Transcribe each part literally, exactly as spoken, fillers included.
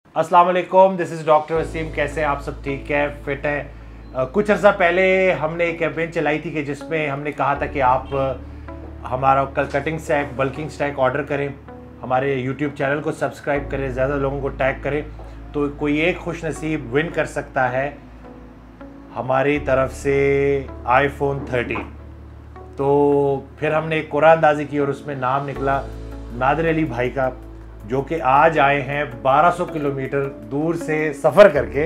अस्सलाम वालेकुम, this is doctor Wasim. कैसे हैं आप सब? ठीक है, फिट हैं? uh, कुछ अर्सा पहले हमने एक कैंपेन चलाई थी कि जिसमें हमने कहा था कि आप uh, हमारा कल cutting stack, bulking stack order करें, हमारे यूट्यूब चैनल को सब्सक्राइब करें, ज़्यादा लोगों को टैग करें तो कोई एक खुश नसीब विन कर सकता है हमारी तरफ से आईफोन थर्टीन। तो फिर हमने एक कुरान अंदाज़ी की और उसमें नाम निकला नादिर अली भाई का, जो कि आज आए हैं बारह सौ किलोमीटर दूर से सफ़र करके,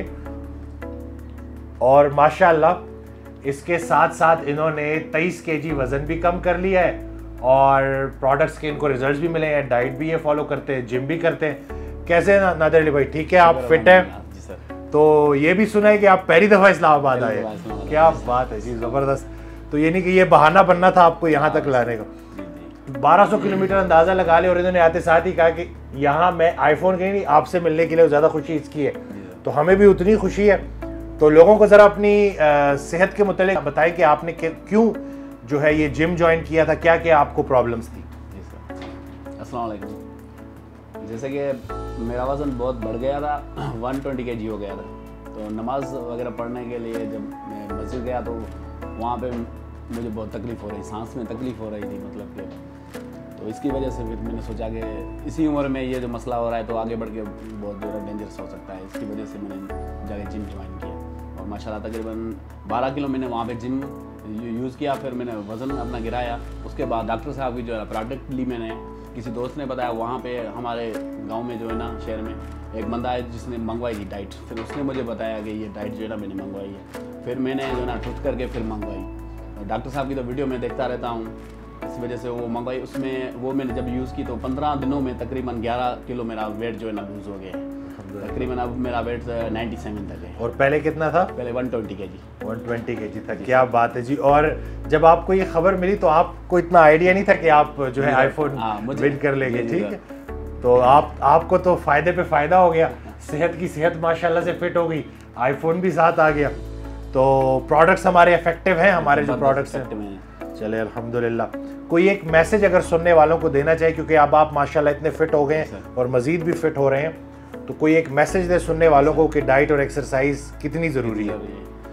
और माशाल्लाह इसके साथ साथ इन्होंने तेईस केजी वज़न भी कम कर लिया है और प्रोडक्ट्स के इनको रिजल्ट्स भी मिले हैं। डाइट भी ये फॉलो करते हैं, जिम भी करते हैं। कैसे ना नादिर अली भाई? ठीक है, आप फिट हैं? तो ये भी सुना है कि आप पहली दफ़ा इस्लामाबाद आए। क्या बात है जी, ज़बरदस्त। तो ये नहीं कि ये बहाना बनना था आपको यहाँ तक लाने का। बारह सौ किलोमीटर अंदाज़ा लगा ले, और इन्होंने आते साथ ही कहा कि यहाँ मैं आईफोन के नहीं, आपसे मिलने के लिए ज़्यादा खुशी इसकी है, तो हमें भी उतनी खुशी है। तो लोगों को ज़रा अपनी आ, सेहत के मुतालिक बताएं कि आपने क्यों जो है ये जिम ज्वाइन किया था, क्या क्या आपको प्रॉब्लम्स थी? जी सर, अस्सलाम वालेकुम। जैसे कि मेरा वज़न बहुत बढ़ गया था, एक सौ बीस केजी हो गया था। तो नमाज वगैरह पढ़ने के लिए जब मैं मस्जिद गया तो वहाँ पे मुझे बहुत तकलीफ़ हो रही, सांस में तकलीफ़ हो रही थी, मतलब कि तो इसकी वजह से फिर मैंने सोचा कि इसी उम्र में ये जो मसला हो रहा है तो आगे बढ़ के बहुत ज़्यादा डेंजरस हो सकता है। इसकी वजह से मैंने जाके जिम ज्वाइन किया और माशाल्लाह तकरीबन बारह किलो मैंने वहाँ पे जिम यूज़ किया। फिर मैंने वज़न अपना गिराया। उसके बाद डॉक्टर साहब की जो है प्रोडक्ट ली मैंने, किसी दोस्त ने बताया, वहाँ पर हमारे गाँव में जो है ना, शहर में एक बंदा है जिसने मंगवाई थी डाइट। फिर उसने मुझे बताया कि ये डाइट जो है ना मैंने मंगवाई है। फिर मैंने जो है ना ट्रुथ करके फिर मंगवाई। डॉक्टर साहब की तो वीडियो में देखता रहता हूँ, इस वजह से वो मंगवाई। उसमें वो मैंने जब यूज़ की तो पंद्रह दिनों में तकरीबन ग्यारह किलो मेरा वेट जो है ना लूज़ हो गया है। तकरीबन अब मेरा वेट सत्तानवे तक है। और पहले कितना था? पहले एक सौ बीस केजी एक सौ बीस केजी था। क्या बात है जी। और जब आपको ये खबर मिली तो आपको इतना आइडिया नहीं था कि आप जो है आईफोन विन कर लेंगे, ठीक है? तो आप आपको तो फ़ायदे पे फ़ायदा हो गया, सेहत की सेहत माशाल्लाह से फिट हो गई, आईफोन भी साथ आ गया। तो प्रोडक्ट्स हमारे इफेक्टिव हैं, हमारे जो प्रोडक्ट्स हैं। चले अल्हम्दुलिल्लाह। कोई एक मैसेज अगर सुनने वालों को देना चाहिए, क्योंकि अब आप माशाल्लाह इतने फिट हो गए हैं और मज़ीद भी फिट हो रहे हैं, तो कोई एक मैसेज दे सुनने वालों को कि डाइट और एक्सरसाइज कितनी ज़रूरी है?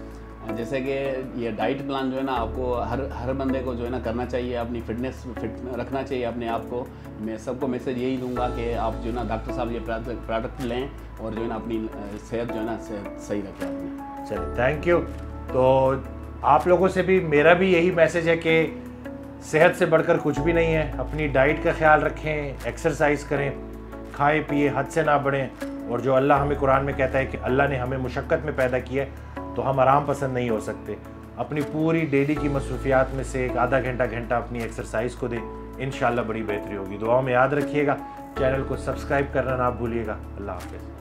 जैसे कि ये डाइट प्लान जो है ना, आपको हर हर बंदे को जो है ना करना चाहिए, अपनी फिटनेस फिट रखना चाहिए अपने आप को। मैं सबको मैसेज यही दूंगा कि आप जो है ना डॉक्टर साहब ये प्रोडक्ट लें और जो है ना अपनी सेहत जो है ना सही रखें अपनी। चलिए, थैंक यू। तो आप लोगों से भी मेरा भी यही मैसेज है कि सेहत से बढ़कर कुछ भी नहीं है। अपनी डाइट का ख्याल रखें, एक्सरसाइज करें, खाएं पिए, हद से ना बढ़ें। और जो अल्लाह हमें कुरान में कहता है कि अल्लाह ने हमें मुशक्क़त में पैदा किया है, तो हम आराम पसंद नहीं हो सकते। अपनी पूरी डेली की मसरूफियात में से एक आधा घंटा घंटा अपनी एक्सरसाइज को दें, इंशाल्लाह बड़ी बेहतरी होगी। दुआओं में याद रखिएगा, चैनल को सब्सक्राइब करना ना भूलिएगा। अल्लाह हाफ़िज़।